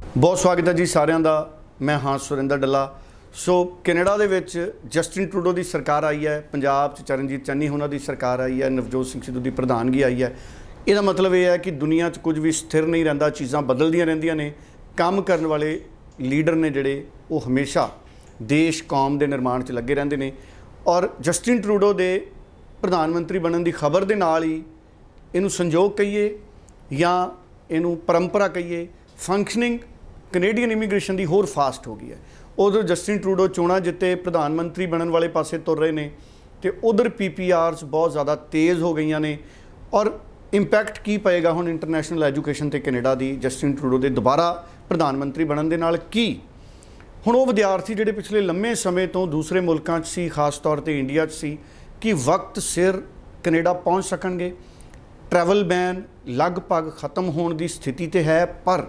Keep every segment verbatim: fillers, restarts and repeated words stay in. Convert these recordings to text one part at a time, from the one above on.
बहुत स्वागत है जी सारिਆਂ ਦਾ। मैं हाँ सुरिंदर डल्ला। सो कैनेडा ਦੇ ਵਿੱਚ ਜਸਟਿਨ ਟਰੂਡੋ ਦੀ ਸਰਕਾਰ ਆਈ ਹੈ, ਪੰਜਾਬ 'ਚ ਚਰਨਜੀਤ ਚੰਨੀ ਉਹਨਾਂ ਦੀ ਸਰਕਾਰ ਆਈ ਹੈ, ਨਵਜੋਤ ਸਿੰਘ ਸਿੱਧੂ ਦੀ ਪ੍ਰਧਾਨਗੀ ਆਈ ਹੈ। ਇਹਦਾ ਮਤਲਬ ਇਹ ਹੈ ਕਿ ਦੁਨੀਆ 'ਚ ਕੁਝ ਵੀ ਸਥਿਰ ਨਹੀਂ ਰਹਿੰਦਾ, ਚੀਜ਼ਾਂ ਬਦਲਦੀਆਂ ਰਹਿੰਦੀਆਂ ਨੇ। ਕੰਮ ਕਰਨ ਵਾਲੇ ਲੀਡਰ ਨੇ ਜਿਹੜੇ ਉਹ ਹਮੇਸ਼ਾ ਦੇਸ਼ ਕੌਮ ਦੇ ਨਿਰਮਾਣ 'ਚ ਲੱਗੇ ਰਹਿੰਦੇ ਨੇ। ਔਰ ਜਸਟਿਨ ਟਰੂਡੋ ਦੇ ਪ੍ਰਧਾਨ ਮੰਤਰੀ ਬਣਨ ਦੀ ਖਬਰ ਦੇ ਨਾਲ ਹੀ ਇਹਨੂੰ ਸੰਯੋਗ ਕਹੀਏ ਜਾਂ ਇਹਨੂੰ ਪਰੰਪਰਾ ਕਹੀਏ, ਫੰਕਸ਼ਨਿੰਗ ਕੈਨੇਡੀਅਨ ਇਮੀਗ੍ਰੇਸ਼ਨ ਦੀ ਹੋਰ ਫਾਸਟ ਹੋ ਗਈ ਹੈ। उधर जस्टिन ट्रूडो चोणां जिते प्रधानमंत्री बनने वाले पासे तुर रहे हैं तो उधर पी पी आरस बहुत ज़्यादा तेज़ हो गई ने। और इंपैक्ट की पेगा हुण इंटरनेशनल एजुकेशन ते कैनेडा की जस्टिन ट्रूडो के दोबारा प्रधानमंत्री बनने दे नाल की हुण वो विद्यार्थी जिहड़े पिछले लंबे समय तो दूसरे मुल्कां 'च सी, खास तौर पर इंडिया 'च सी, कि वक्त सिर कैनेडा पहुँच सकणगे। ट्रैवल बैन लगभग खत्म होने की स्थिति ते है, पर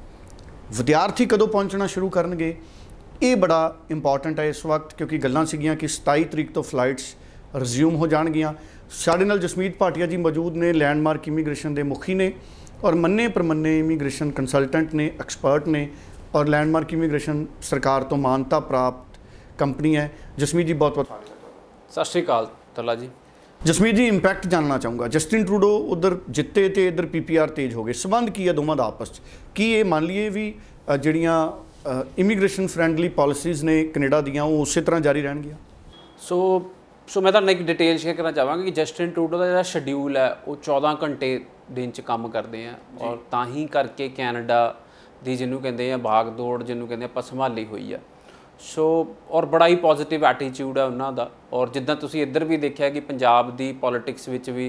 विद्यार्थी कदों पहुँचना शुरू करनगे ये बड़ा इंपॉर्टेंट है इस वक्त, क्योंकि गल्लां सीगियां कि सताई तरीक तो फ्लाइट्स रिज्यूम हो जाणगियां। साडे नाल जसमीत भाटिया जी मौजूद ने, लैंडमार्क इमीग्रेशन के मुखी ने और मन्ने परमन्ने इमीग्रेशन कंसलटेंट ने, एक्सपर्ट ने। और लैंडमार्क इमीग्रेशन सरकार तो मानता प्राप्त कंपनी है। जसमीत जी बहुत बहुत सत श्री अकाल तला जी। जसमीत जी, इंपैक्ट जानना चाहूँगा। जस्टिन ट्रूडो उधर जिते तो इधर पी पी आर तेज हो गए, संबंध की है दोवां दा आपस की? ये मान लीए भी जिहड़ियां इमीग्रेशन फ्रेंडली पॉलिसीज़ ने कैनेडा दियां वो उस तरह जारी रहणगियां? सो सो मैं तुहानूं एक डिटेल शेयर करना चाहांगा कि जस्टिन ट्रूडो का जिहड़ा शेड्यूल है वो चौदह घंटे दिन च काम करते हैं और तां ही करके कैनेडा दी जिन्हों कहते हैं भाग दौड़ जिन्हों कहते हैं आपां संभाली हुई है। सो और बड़ा ही पॉजिटिव एटीट्यूड है उन्हों का। और जिद्दां तुसीं इधर भी देखा कि पंजाब की पॉलिटिक्स विच भी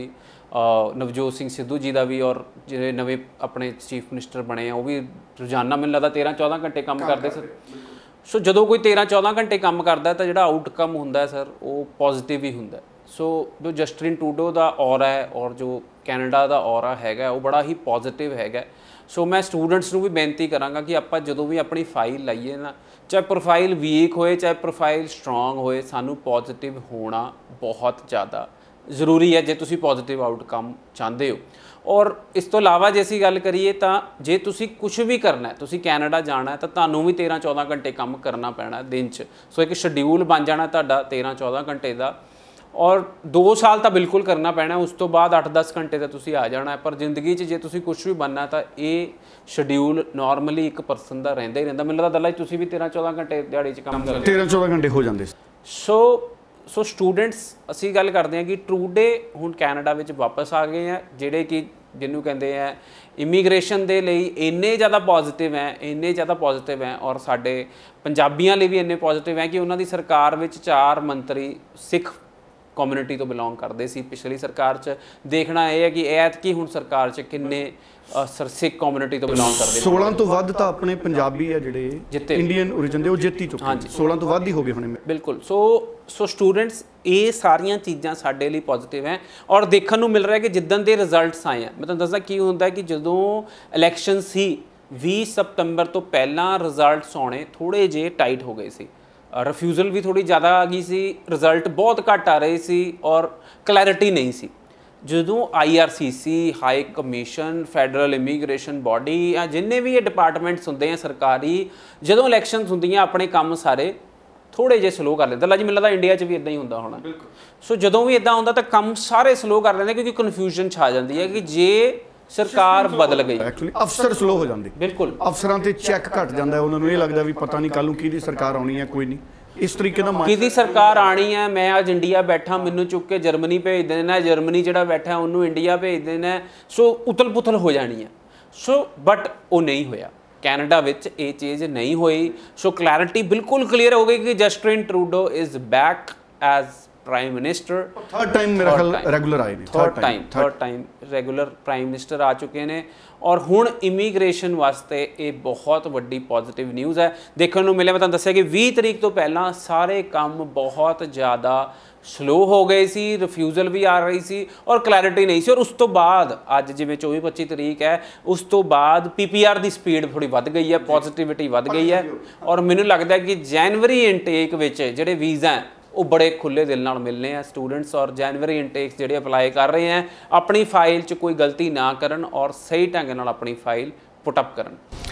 नवजोत सिंह सिद्धू जी का भी और जो नवे अपने चीफ मिनिस्टर बने हैं वो भी रोजाना मैनूं लगदा तेरह चौदह घंटे काम करते सर। सो जदों कोई तेरह चौदह घंटे काम करता तो जिहड़ा आउटकम हुंदा सर वो पॉजिटिव ही हुंदा। सो जो जस्टिन ट्रूडो का ऑरा है और जो कैनेडा का ऑरा हैगा वो बड़ा ही पॉजिटिव हैगा। सो मैं स्टूडेंट्स नूं भी बेनती करांगा कि आपां जदों भी अपनी फाइल लाइए ना, चाहे प्रोफाइल वीक होए चाहे प्रोफाइल स्ट्रोंग होए, सानूं पॉजिटिव होना बहुत ज़्यादा ਜ਼ਰੂਰੀ ਹੈ ਜੇ ਤੁਸੀਂ ਪੋਜ਼ਿਟਿਵ ਆਊਟਕਮ ਚਾਹੁੰਦੇ ਹੋ। ਔਰ ਇਸ ਤੋਂ ਇਲਾਵਾ ਜੇ ਅਸੀਂ ਗੱਲ ਕਰੀਏ ਤਾਂ ਜੇ ਤੁਸੀਂ ਕੁਝ ਵੀ ਕਰਨਾ ਹੈ, ਤੁਸੀਂ ਕੈਨੇਡਾ ਜਾਣਾ ਹੈ ਤਾਂ ਤੁਹਾਨੂੰ ਵੀ तेरह चौदह ਘੰਟੇ ਕੰਮ ਕਰਨਾ ਪੈਣਾ ਦਿਨ 'ਚ। ਸੋ ਇੱਕ ਸ਼ਡਿਊਲ ਬਣ ਜਾਣਾ ਤੁਹਾਡਾ तेरह चौदह ਘੰਟੇ ਦਾ। ਔਰ ਦੋ ਸਾਲ ਤਾਂ ਬਿਲਕੁਲ ਕਰਨਾ ਪੈਣਾ, ਉਸ ਤੋਂ ਬਾਅਦ ਅੱਠ ਦਸ ਘੰਟੇ ਤਾਂ ਤੁਸੀਂ ਆ ਜਾਣਾ। ਪਰ ਜ਼ਿੰਦਗੀ 'ਚ ਜੇ ਤੁਸੀਂ ਕੁਝ ਵੀ ਬਣਨਾ ਤਾਂ ਇਹ ਸ਼ਡਿਊਲ ਨਾਰਮਲੀ ਇੱਕ ਪਰਸਨ ਦਾ ਰਹਿੰਦਾ ਹੀ ਰਹਿੰਦਾ। ਮੈਨੂੰ ਲੱਗਦਾ ਦੱਲਾ ਤੁਸੀਂ ਵੀ तेरह चौदह ਘੰਟੇ ਦਿਹਾੜੀ 'ਚ ਕੰਮ ਕਰਦੇ? तेरह चौदह घंटे हो जाते। ਸੋ सो स्टूडेंट्स असी गल करते हैं कि ट्रूडे हुण कैनेडा विच वापस आ गए हैं, जिहड़े कि जिन्हों कहते हैं इमीग्रेशन दे लई इन्ने ज़्यादा पॉजिटिव हैं, इन्ने ज़्यादा पॉजिटिव हैं। और साडे पंजाबियों लिए भी इन्ने पॉजिटिव हैं कि उन्होंने सरकार विच चार मंत्री सिख कम्यूनिटी तो बिलोंग करते सी। पिछली सरकार च देखना यह है कि ऐतकी हुण सरकार च किन्ने सर सिख कम्यूनिटी तो बिलोंग करते। सोलह तो वध तो अपने पंजाबी है जिहड़े जिते इंडियन ओरिजिन दे वो जित ही चुके। हाँ जी, सोलह तो वध ही हो गए होने। बिल्कुल। सो सो स्टूडेंट्स ये सारियां चीज़ां साडे लई पॉजिटिव हैं। और देखने को मिल रहा है कि जिद्दन दे रिजल्ट्स आए हैं, मैं तुहानूं दस्सां की हुंदा है कि जदों इलैक्शन सी बीस सितंबर तो पहला रिजल्ट्स आने थोड़े जे टाइट हो गए सी। रिफ्यूज़ल भी थोड़ी ज़्यादा आ गई सी, रिजल्ट बहुत घट आ रहे सी और क्लैरिटी नहीं सी। ਜਦੋਂ I R C C, high commission, federal immigration body या जिन्ने भी ये डिपार्टमेंट्स होंगे हैं सरकारी, ਜਦੋਂ इलैक्शनस होंगे अपने काम सारे थोड़े जे स्लो कर लेते। जी मिलता इंडिया च भी इदा ही होंदा होना। सो ਜਦੋਂ भी इदा होंदा तो काम सारे स्लो कर लेंगे क्योंकि कन्फ्यूजन छा जाती है कि जे सरकार बदल गई एक्चुअली अफसर स्लो हो जाते। बिल्कुल, अफसरां ते चैक घट जाता है, उन्होंने ये लगता भी पता नहीं कल नूं किहदी सरकार आउणी है, कोई नहीं इस तरीके का किहदी सरकार आनी है। मैं अज इंडिया बैठा, मैनू चुक के जर्मनी भेज देना, जर्मनी जिहड़ा बैठा उन्होंने इंडिया भेज देना। सो उथल पुथल हो जानी है। सो बट वो नहीं होया, कैनेडा विच ये चीज़ नहीं हुई। सो क्लैरिटी बिल्कुल क्लीयर हो गई कि Justin Trudeau is back as prime minister. Third time मेरा ख्याल रेगुलर आए ने। Third time third time regular prime minister आ चुके हैं। और हुण इमीग्रेशन वास्ते ये बहुत वड्डी पॉजिटिव न्यूज़ है। देखने को मिले, मैं तुहानूं दस्सिया कि बीस तरीक तो पहला सारे काम बहुत ज़्यादा स्लो हो गए सी, रिफ्यूज़ल भी आ रही सी और क्लैरिटी नहीं सी। और उस तो बाद अज जिवें चौबी पच्ची तरीक है, उस तो बाद पी पी आर की स्पीड थोड़ी वध गई है, पॉजिटिविटी वध गई है। और मैनूं लगता है कि जनवरी इनटेक विच जिहड़े वीज़ा है वो बड़े खुले दिल नाल मिलने हैं स्टूडेंट्स। और जनवरी इनटेक्स जिहड़े अपलाई कर रहे हैं अपनी फाइल च कोई गलती ना करन और सही ढंग नाल अपनी फाइल पुटअप करन।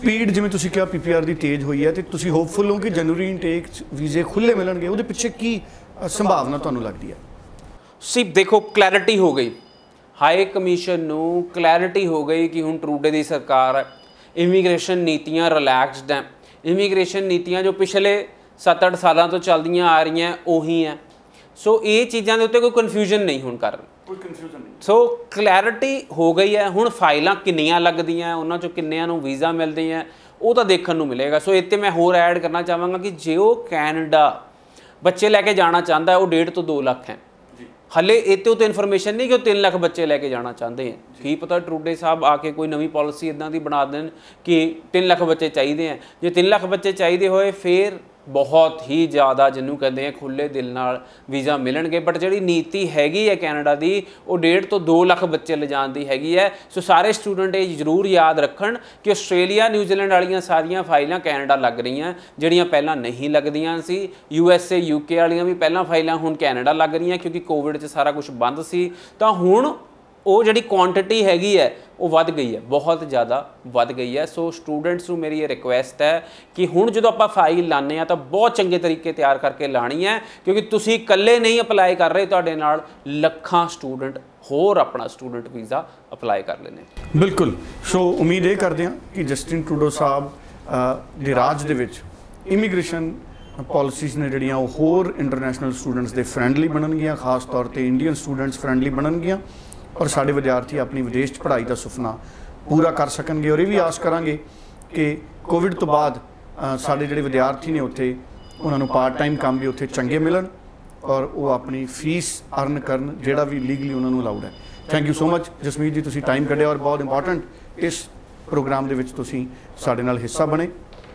ਸਪੀਡ ਜਿਵੇਂ ਤੁਸੀਂ ਕਿਹਾ ਪੀਪੀਆਰ ਦੀ ਤੇਜ਼ ਹੋਈ ਹੈ ਤੇ ਤੁਸੀਂ ਹੋਪਫੁਲ ਹੋ ਕਿ ਜਨਵਰੀ ਇਨਟੇਕ 'ਚ ਵੀਜ਼ੇ ਖੁੱਲੇ ਮਿਲਣਗੇ, ਉਹਦੇ ਪਿੱਛੇ ਕੀ ਅ, ਸੰਭਾਵਨਾ ਤੁਹਾਨੂੰ ਲੱਗਦੀ ਹੈ? ਸੀ ਦੇਖੋ ਕਲੈਰਿਟੀ ਹੋ ਗਈ, ਹਾਈ ਕਮਿਸ਼ਨ ਨੂੰ ਕਲੈਰਿਟੀ ਹੋ ਗਈ ਕਿ ਹੁਣ ਟਰੂਡੇ ਦੀ ਸਰਕਾਰ ਹੈ, ਇਮੀਗ੍ਰੇਸ਼ਨ ਨੀਤੀਆਂ ਰਿਲੈਕਸਡ ਹੈ, ਇਮੀਗ੍ਰੇਸ਼ਨ ਨੀਤੀਆਂ ਜੋ ਪਿਛਲੇ ਸੱਤ ਅੱਠ ਸਾਲਾਂ ਤੋਂ ਚੱਲਦੀਆਂ ਆ ਰਹੀਆਂ ਉਹੀ ਹੈ। ਸੋ ਇਹ ਚੀਜ਼ਾਂ ਦੇ ਉੱਤੇ ਕੋਈ ਕਨਫਿਊਜ਼ਨ ਨਹੀਂ ਹੁਣ ਕਰ ਕੋਈ ਕਨਫਿਊਜ਼ਨ ਨਹੀਂ। ਸੋ ਕਲੈਰਿਟੀ ਹੋ ਗਈ ਹੈ। ਹੁਣ ਫਾਈਲਾਂ ਕਿੰਨੀਆਂ ਲੱਗਦੀਆਂ, ਉਹਨਾਂ 'ਚੋਂ ਕਿੰਨਿਆਂ ਨੂੰ ਵੀਜ਼ਾ ਮਿਲਦੇ ਆ, ਉਹ ਤਾਂ ਦੇਖਣ ਨੂੰ ਮਿਲੇਗਾ। ਸੋ ਇੱਥੇ ਮੈਂ ਹੋਰ ਐਡ ਕਰਨਾ ਚਾਹਾਂਗਾ ਕਿ ਜੇ ਉਹ ਕੈਨੇਡਾ ਬੱਚੇ ਲੈ ਕੇ ਜਾਣਾ ਚਾਹੁੰਦਾ ਉਹ ਡੇਢ ਤੋਂ ਦੋ ਲੱਖ ਹੈ। ਹਲੇ ਇਹ ਤੋਂ ਇਨਫੋਰਮੇਸ਼ਨ ਨਹੀਂ ਕਿ ਉਹ ਤਿੰਨ ਲੱਖ ਬੱਚੇ ਲੈ ਕੇ ਜਾਣਾ ਚਾਹੁੰਦੇ ਹੈ। ਕੀ ਪਤਾ ਟਰੂਡੇ ਸਾਹਿਬ ਆ ਕੇ ਕੋਈ ਨਵੀਂ ਪਾਲਿਸੀ ਇੱਦਾਂ ਦੀ ਬਣਾ ਦੇਣ ਕਿ ਤਿੰਨ ਲੱਖ ਬੱਚੇ ਚਾਹੀਦੇ ਆ। ਜੇ ਤਿੰਨ ਲੱਖ ਬੱਚੇ ਚਾਹੀਦੇ ਹੋਏ ਫਿਰ ਬਹੁਤ ਹੀ ਜ਼ਿਆਦਾ ਜਿਹਨੂੰ ਕਹਿੰਦੇ ਆ ਖੁੱਲ੍ਹੇ ਦਿਲ ਨਾਲ ਵੀਜ਼ਾ ਮਿਲਣਗੇ। ਬਟ ਜਿਹੜੀ ਨੀਤੀ ਹੈਗੀ ਹੈ ਕੈਨੇਡਾ ਦੀ ਉਹ ਡੇਢ ਤੋਂ ਦੋ ਲੱਖ ਬੱਚੇ ਲਿਜਾਣ ਦੀ ਹੈਗੀ ਹੈ। ਸੋ ਸਾਰੇ ਸਟੂਡੈਂਟ ਇਹ ਜ਼ਰੂਰ ਯਾਦ ਰੱਖਣ ਕਿ ਆਸਟ੍ਰੇਲੀਆ ਨਿਊਜ਼ੀਲੈਂਡ ਵਾਲੀਆਂ ਸਾਰੀਆਂ ਫਾਈਲਾਂ ਕੈਨੇਡਾ ਲੱਗ ਰਹੀਆਂ, ਜਿਹੜੀਆਂ ਪਹਿਲਾਂ ਨਹੀਂ ਲੱਗਦੀਆਂ ਸੀ। U S A U K ਵਾਲੀਆਂ ਵੀ ਪਹਿਲਾਂ ਫਾਈਲਾਂ ਹੁਣ ਕੈਨੇਡਾ ਲੱਗ ਰਹੀਆਂ ਕਿਉਂਕਿ ਕੋਵਿਡ 'ਚ ਸਾਰਾ ਕੁਝ ਬੰਦ ਸੀ। ਤਾਂ ਹੁਣ ਉਹ ਜਿਹੜੀ ਕੁਆਂਟਿਟੀ ਹੈਗੀ ਹੈ ਉਹ ਵੱਧ ਗਈ ਹੈ, ਬਹੁਤ ਜ਼ਿਆਦਾ ਵੱਧ ਗਈ ਹੈ। ਸੋ ਸਟੂਡੈਂਟਸ ਨੂੰ ਮੇਰੀ ਇਹ ਰਿਕੁਐਸਟ ਹੈ ਕਿ ਹੁਣ ਜਦੋਂ ਆਪਾਂ ਫਾਈਲ ਲਾਉਂਦੇ ਹਾਂ ਤਾਂ ਬਹੁਤ ਚੰਗੇ ਤਰੀਕੇ ਤਿਆਰ ਕਰਕੇ ਲਾਣੀ ਹੈ, ਕਿਉਂਕਿ ਤੁਸੀਂ ਇਕੱਲੇ ਨਹੀਂ ਅਪਲਾਈ ਕਰ ਰਹੇ, ਤੁਹਾਡੇ ਨਾਲ ਲੱਖਾਂ ਸਟੂਡੈਂਟ ਹੋਰ ਆਪਣਾ ਸਟੂਡੈਂਟ ਵੀਜ਼ਾ ਅਪਲਾਈ ਕਰ ਲੈਣੇ। ਬਿਲਕੁਲ। ਸੋ ਉਮੀਦ ਇਹ ਕਰਦੇ ਹਾਂ ਕਿ ਜਸਟਿਨ ਟਰੂਡੋ ਸਾਹਿਬ ਦੇ ਰਾਜ ਦੇ ਵਿੱਚ ਇਮੀਗ੍ਰੇਸ਼ਨ ਪਾਲਿਸੀਜ਼ ਨੇ ਜਿਹੜੀਆਂ ਉਹ ਹੋਰ ਇੰਟਰਨੈਸ਼ਨਲ ਸਟੂਡੈਂਟਸ ਦੇ ਫਰੈਂਡਲੀ ਬਣਨਗੀਆਂ, ਖਾਸ ਤੌਰ 'ਤੇ ਇੰਡੀਅਨ ਸਟੂਡੈਂਟਸ ਫਰੈਂਡਲੀ ਬਣਨਗੀਆਂ ਔਰ ਸਾਡੇ ਵਿਦਿਆਰਥੀ ਆਪਣੀ ਵਿਦੇਸ਼ 'ਚ ਪੜ੍ਹਾਈ ਦਾ ਸੁਪਨਾ ਪੂਰਾ ਕਰ ਸਕਣਗੇ। ਔਰ ਇਹ ਵੀ ਆਸ ਕਰਾਂਗੇ ਕਿ ਕੋਵਿਡ ਤੋਂ ਬਾਅਦ ਸਾਡੇ ਜਿਹੜੇ ਵਿਦਿਆਰਥੀ ਨੇ ਉੱਥੇ ਉਹਨਾਂ ਨੂੰ ਪਾਰਟ ਟਾਈਮ ਕੰਮ ਵੀ ਉੱਥੇ ਚੰਗੇ ਮਿਲਣ ਔਰ ਉਹ ਆਪਣੀ ਫੀਸ ਅਰਨ ਕਰਨ ਜਿਹੜਾ ਵੀ ਲੀਗਲੀ ਉਹਨਾਂ ਨੂੰ ਅਲਾਉਡ ਹੈ। Thank you so much Jasmeet ji, ਤੁਸੀਂ ਟਾਈਮ ਕੱਢਿਆ ਔਰ ਬਹੁਤ ਇੰਪੋਰਟੈਂਟ ਇਸ ਪ੍ਰੋਗਰਾਮ ਦੇ ਵਿੱਚ ਤੁਸੀਂ ਸਾਡੇ ਨਾਲ ਹਿੱਸਾ ਬਣੇ।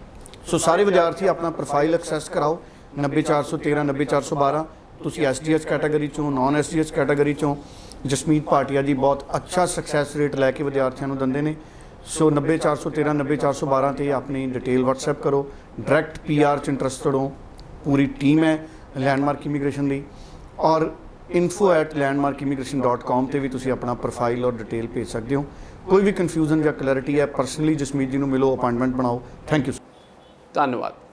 ਸੋ ਸਾਰੇ ਵਿਦਿਆਰਥੀ ਆਪਣਾ ਪ੍ਰੋਫਾਈਲ ਐਕਸੈਸ ਕਰਾਓ ਨੱਬੇ ਚਾਰ ਸੌ ਤੇਰ੍ਹਾਂ ਨੱਬੇ ਚਾਰ ਸੌ ਬਾਰ੍ਹਾਂ। ਤੁਸੀਂ ਐਸ ਡੀ ਐਚ ਕੈਟਾਗਰੀ 'ਚੋਂ, non S D H category 'ਚੋਂ। ਜਸਮੀਤ ਭਾਟੀਆ ਜੀ ਬਹੁਤ ਅੱਛਾ ਸਕਸੈਸ ਰੇਟ ਲੈ ਕੇ ਵਿਦਿਆਰਥੀਆਂ ਨੂੰ ਦਿੰਦੇ ਨੇ। ਸੋ ਨੱਬੇ ਚਾਰ ਸੌ ਤੇਰ੍ਹਾਂ ਨੱਬੇ ਚਾਰ ਸੌ ਬਾਰ੍ਹਾਂ 'ਤੇ ਆਪਣੀ ਡਿਟੇਲ ਵਟਸਐਪ ਕਰੋ। ਡਾਇਰੈਕਟ ਪੀ ਆਰ 'ਚ ਇੰਟਰਸਟਡ ਹੋ, ਪੂਰੀ ਟੀਮ ਹੈ ਲੈਂਡਮਾਰਕ ਇਮੀਗ੍ਰੇਸ਼ਨ ਦੀ। ਔਰ info at landmark immigration dot com 'ਤੇ ਵੀ ਤੁਸੀਂ ਆਪਣਾ ਪ੍ਰੋਫਾਈਲ ਔਰ ਡਿਟੇਲ ਭੇਜ ਸਕਦੇ ਹੋ। ਕੋਈ ਵੀ ਕਨਫਿਊਜ਼ਨ ਜਾਂ ਕਲੈਰਿਟੀ ਹੈ ਪਰਸਨਲੀ ਜਸਮੀਤ ਜੀ ਨੂੰ ਮਿਲੋ, ਅਪਾਇੰਟਮੈਂਟ ਬਣਾਓ। Thank you. ਧੰਨਵਾਦ।